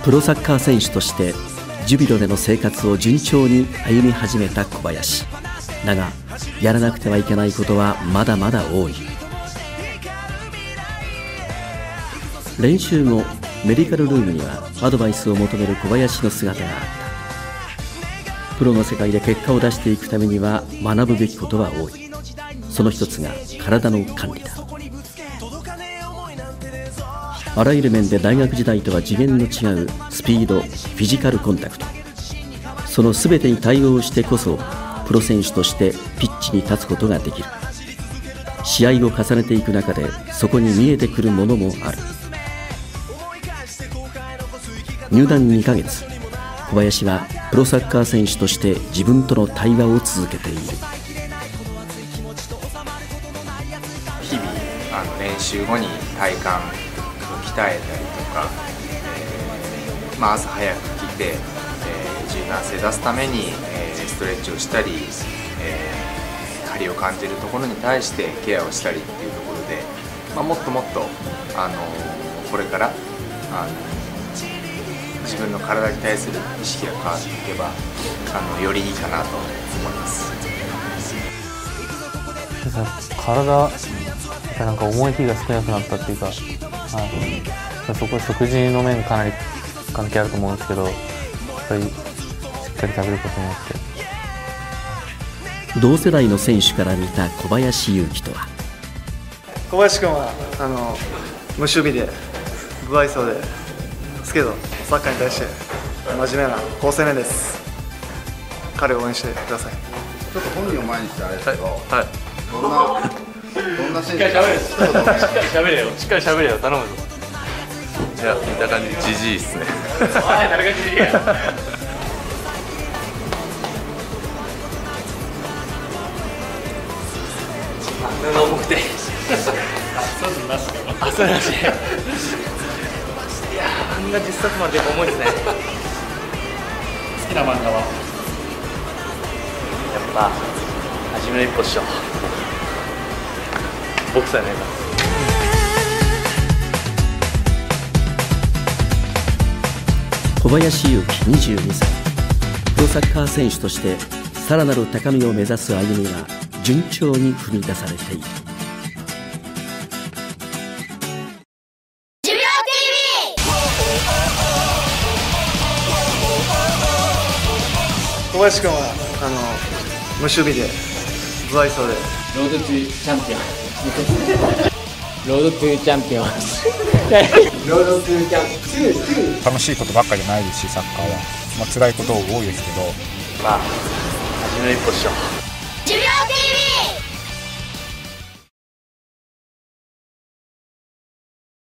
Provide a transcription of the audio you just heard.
プロサッカー選手としてジュビロでの生活を順調に歩み始めた小林だが、やらなくてはいけないことはまだまだ多い。練習後、メディカルルームにはアドバイスを求める小林の姿があった。プロの世界で結果を出していくためには学ぶべきことは多い。その一つが体の管理だ。あらゆる面で大学時代とは次元の違うスピード、フィジカルコンタクト、その全てに対応してこそプロ選手としてピッチに立つことができる。試合を重ねていく中でそこに見えてくるものもある。入団2ヶ月、小林はプロサッカー選手として自分との対話を続けている。 日々練習後に体幹を鍛えたりとか、朝早く来て、柔軟性出すために、ストレッチをしたり、張りを感じるところに対してケアをしたりっていうところで、もっともっと、これから自分の体に対する意識が変わっていけばよりいいかなと思います。 体なんか重い日が少なくなったっていうか、そこ食事の面かなり関係あると思うんですけど、やっぱりしっかり食べることによって。 同世代の選手から見た小林勇輝とは。 小林君は無守備で不愛想ですけど、サッカーに対して真面目な好青年です。彼を応援してください。 ちょっと本人を前にしてあれですけど、 はい、 どんな選手か。 しっかり喋れよ、頼むぞ。 いや、見た感じジジイっすね。 誰がジジイや。布重くて。そういうのなしか。そういうのなし。いやー、漫画10冊まで重いですね。好きな漫画はやっぱ初めの一歩っしょ。ボクサーね。 小林勇輝22歳、プロサッカー選手としてさらなる高みを目指す歩みが順調に踏み出されている。 小林君は無守備で不愛想でロードトゥチャンピオンロードトゥチャンピオンロードトゥチャンピオン。 楽しいことばっかりじゃないですし、サッカーは、辛いこと多いですけど、 初めの一歩っしょ。 寿命 TV